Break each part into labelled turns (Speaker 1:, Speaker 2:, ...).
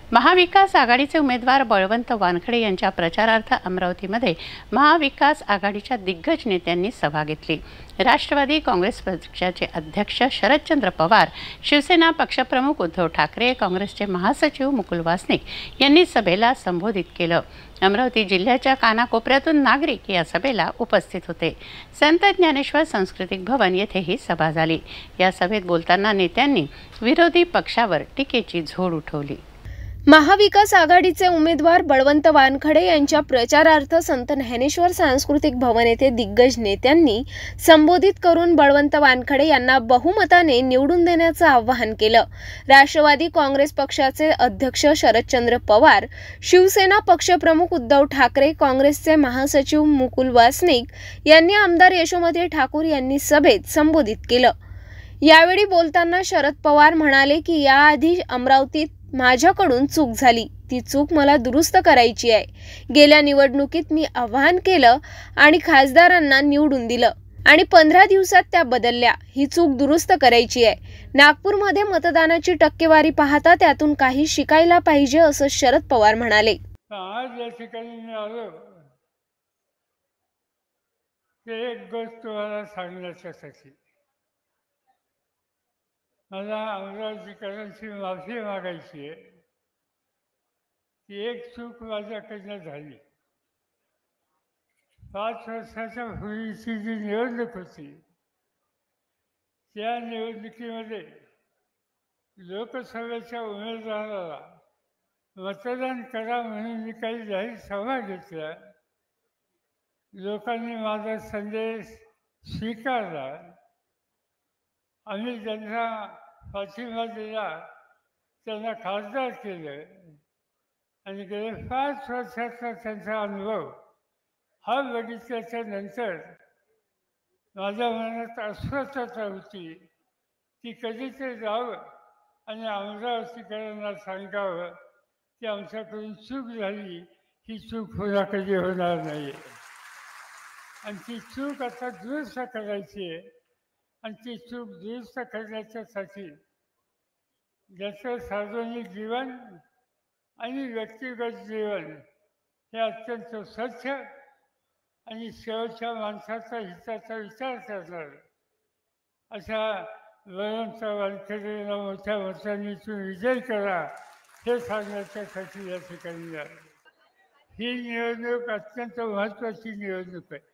Speaker 1: महाविकास आघाडीचे उमेदवार बळवंत वानखडे यांच्या प्रचारार्थ अमरावतीमध्ये महाविकास आघाडीच्या दिग्गज नेत्यांनी सभा घेतली। राष्ट्रवादी काँग्रेस पक्षाचे अध्यक्ष शरदचंद्र पवार, शिवसेना पक्षप्रमुख उद्धव ठाकरे, काँग्रेसचे महासचिव मुकुल वासनिक यांनी सभेला संबोधित केलं। अमरावती जिल्ह्याच्या कानाकोपऱ्यातून नागरिक या सभेला उपस्थित होते। संत ज्ञानेश्वर सांस्कृतिक भवन येथे ही सभा झाली। या सभेत बोलताना नेत्यांनी विरोधी पक्षावर टीकेची झोड उठवली।
Speaker 2: महाविकास आघाडीचे उमेदवार बळवंत वानखडे यांच्या प्रचारार्थ संत ज्ञानेश्वर सांस्कृतिक भवन येथे दिग्गज नेत्यांनी संबोधित करून बळवंत वानखडे यांना बहुमताने निवडून देण्याचं आवाहन केलं। राष्ट्रवादी काँग्रेस पक्षाचे अध्यक्ष शरदचंद्र पवार, शिवसेना पक्षप्रमुख उद्धव ठाकरे, काँग्रेसचे महासचिव मुकुल वासनिक यांनी आमदार यशोमती ठाकूर यांनी सभेत संबोधित केलं। यावेळी बोलताना शरद पवार म्हणाले की याआधी अमरावतीत माझ्याकडून चूक झाली, ती चूक मला दुरुस्त करायची आहे। गेल्या निवडणुकीत मी आवाहन केलं आणि खासदारांना निवडून दिलं आणि 15 दिवसात त्या बदलल्या। ही चूक दुरुस्त करायची आहे। नागपूरमध्ये मतदानाची टक्केवारी पाहता त्यातून काही शिकायला पाहिजे असं शरद पवार म्हणाले।
Speaker 3: आज या ठिकाणी मी आलो ते एक गोष्ट तुम्हाला सांगण्यासाठी मला अमरावतीकरांची माफी मागायची आहे की एक चूक माझ्याकडनं झाली। 5 वर्षाच्या पूर्वीची जी निवडणूक होती त्या निवडणुकीमध्ये लोकसभेच्या उमेदवाराला मतदान करा म्हणून मी काही जाहीर सभा घेतल्या। लोकांनी माझा संदेश स्वीकारला। आम्ही ज्यांना पाठिंबा दिला त्यांना खासदार केलं आणि गेले 5 वर्षाचा त्यांचा अनुभव हा बघितल्याच्या नंतर माझ्या मनात अस्वस्थता होती की कधीतरी जावं आणि अमरावतीकरांना सांगावं की आमच्याकडून चूक झाली, ही चूक पुन्हा कधी होणार नाही आणि ती चूक आता दुरुस्त करायची आहे। आणि ती चूक दुरुस्त करण्याच्यासाठी ज्याचं सार्वजनिक जीवन आणि व्यक्तिगत जीवन हे अत्यंत स्वच्छ आणि शेवटच्या माणसाचा हिताचा विचार करणार अशा बळवंत वानखडेंना मोठ्या मतांनी तुम्ही विजय करा हे सांगण्याच्यासाठी या ठिकाणी आलो। ही निवडणूक अत्यंत महत्त्वाची निवडणूक आहे।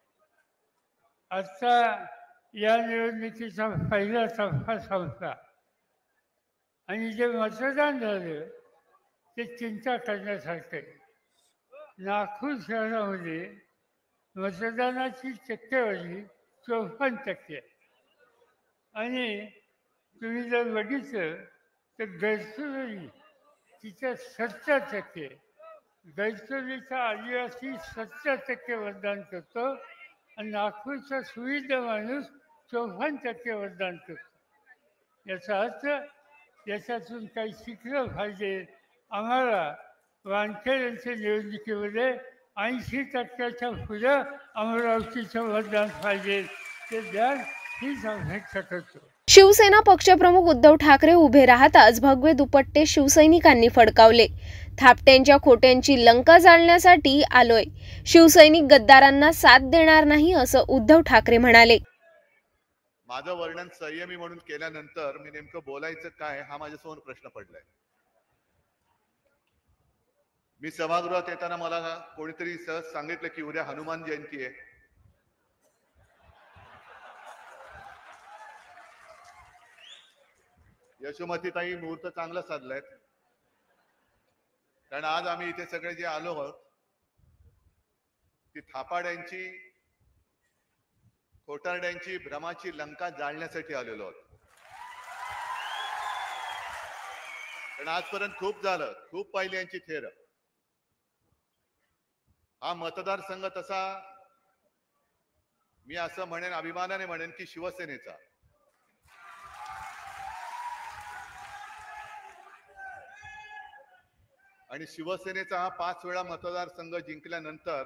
Speaker 3: आता या निवडणुकीचा पहिला टप्पा संपला आणि जे मतदान झालं ते चिंता करण्यासारखं आहे। नागपूर शहरामध्ये मतदानाची टक्केवारी 54% आहे आणि तुम्ही जर बघितलं तर गडचिरोली तिच्या 70%, गडचिरोलीचा आदिवासी 70% मतदान करतो आणि नागपूरचा सुविधा माणूस 54% मतदान करतो। याचा अर्थ याच्यातून काही शिकलं पाहिजे। आम्हाला वानखेड्यांच्या निवडणुकीमध्ये 80%च्या पुढं अमरावतीचं मतदान पाहिजे, ते द्या हीच अपेक्षा करतो।
Speaker 2: शिवसेना पक्षप्रमुख उद्धव ठाकरे उभे राहताच भगवे दुपट्टे शिवसैनिकांनी फडकावले। थापट्यांच्या खोट्यांची लंका जाळण्यासाठी आलोय, शिवसैनिक गद्दारांना साथ देणार नाही असं उद्धव ठाकरे म्हणाले।
Speaker 4: माझं वर्णन संयमी म्हणून केल्यानंतर मी नेमकं बोलायचं काय हा माझ्यासमोर प्रश्न पडलाय। मी सभागृहात येताना मला कोणीतरी सहज सांगितलं की उद्या हनुमान जयंती आहे। यशोमतीताई मुहूर्त चांगला साधलाय, कारण आज आम्ही इथे सगळे जे आलो आहोत ती थापाड्यांची, खोटारड्यांची, भ्रमाची लंका जाळण्यासाठी आलेलो आहोत। कारण आजपर्यंत खूप झालं, खूप पाहिली यांची थेर। हा मतदारसंघ तसा मी असं म्हणेन, अभिमानाने म्हणेन की शिवसेनेचा। आणि शिवसेनेचा हा 5 वेळा मतदारसंघ जिंकल्यानंतर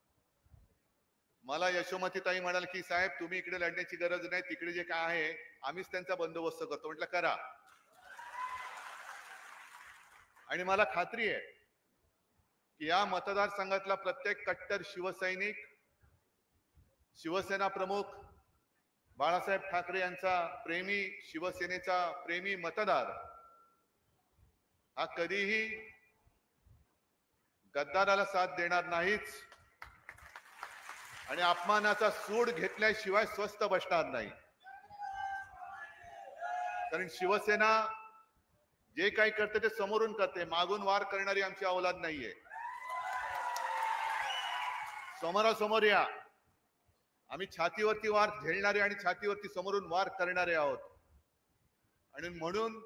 Speaker 4: मला यशोमतीताई म्हणाल की साहेब तुम्ही इकडे लढण्याची गरज नाही, तिकडे जे काय आहे आम्हीच त्यांचा बंदोबस्त करतो। म्हटलं करा। आणि मला खात्री आहे की या मतदारसंघातला प्रत्येक कट्टर शिवसैनिक, शिवसेना प्रमुख बाळासाहेब ठाकरे यांचा प्रेमी, शिवसेनेचा प्रेमी मतदार हा कधीही गद्दाराला साथ देणार नाहीच आणि अपमानाचा सूड घेतल्याशिवाय स्वस्थ बसणार नाही. कारण शिवसेना जे काही करते ते समोरून करते, मागून वार करणारी आमची औलाद नाहीये. समोरासमोर या, आम्ही छातीवरती वार झेलणारे आणि छातीवरती समोरून वार करणारे आहोत. आणि म्हणून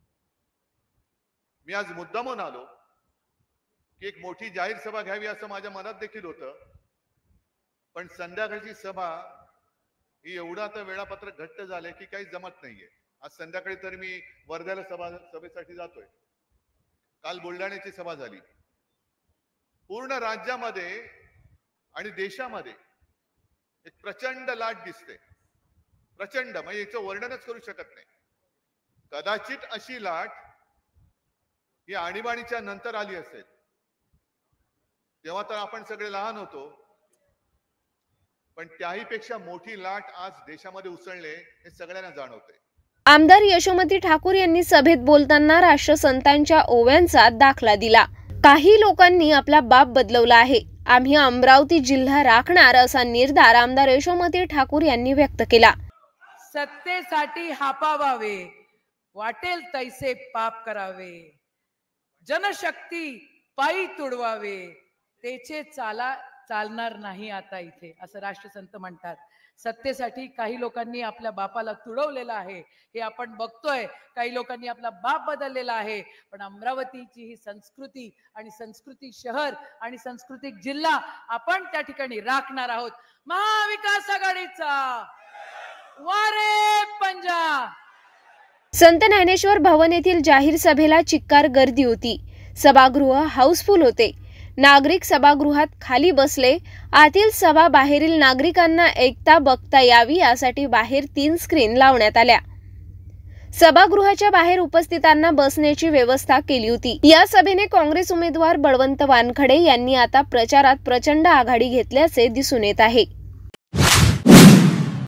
Speaker 4: मी आज मुद्दामून आलो की एक मोठी जाहीर सभा घ्यावी असं माझ्या मनात देखील होतं, पण संध्याकाळची सभा ही एवढं आता वेळापत्रक घट्ट झालंय की काही जमत नाहीये. आज संध्याकाळी तर मी वर्ध्याला सभेसाठी जातोय. काल बुलढाण्याची सभा झाली. पूर्ण राज्यामध्ये आणि देशामध्ये एक प्रचंड लाट दिसते, प्रचंड, म्हणजे याचं वर्णनच करू शकत नाही. कदाचित अशी लाट ही आणीबाणीच्या नंतर आली असेल, तेव्हा तर आपण सगळे लहान होतो, पण त्याहीपेक्षा मोठी लाट आज देशामध्ये उसळले हे सगळ्यांना जाणवते.
Speaker 2: आमदार यशोमती ठाकूर यांनी सभेत बोलताना राष्ट्रसंतांच्या ओव्यांचा दाखला दिला. काही लोकांनी आपला बाप बदलवला आहे, आम्ही अमरावती जिल्हा राखणार असा निर्धार आमदार यशोमती ठाकूर यांनी व्यक्त केला.
Speaker 5: सत्तेसाठी हापावावे, वाटेल तैसे पाप करावे, जनशक्ती पायी तुडवावे, त्याचे चालणार नाही आता इथे, असं राष्ट्रसंत म्हणतात. सत्तेसाठी काही लोकांनी आपल्या बापाला तुडवलेलं आहे, हे आपण बघतोय. काही लोकांनी आपला बाप बदललेला आहे, पण अमरावतीची ही संस्कृती आणि संस्कृती शहर आणि सांस्कृतिक जिल्हा आपण त्या ठिकाणी राखणार आहोत. महाविकास आघाडीचा वारे पंजा.
Speaker 2: संत ज्ञानेश्वर भवन येथील जाहीर सभेला चिक्कार गर्दी होती. सभागृह हाऊसफुल होते. नागरिक सभागृहात खाली बसले. आतील सभा बाहेरील नागरिकांना ऐकता बघता यावी यासाठी बाहेर 3 स्क्रीन लावण्यात आल्या. सभागृहाच्या बाहेर उपस्थितांना बसण्याची व्यवस्था केली होती. या सभेने काँग्रेस उमेदवार बळवंत वानखडे यांनी आता प्रचारात प्रचंड आघाडी घेतल्याचे दिसून येत आहे.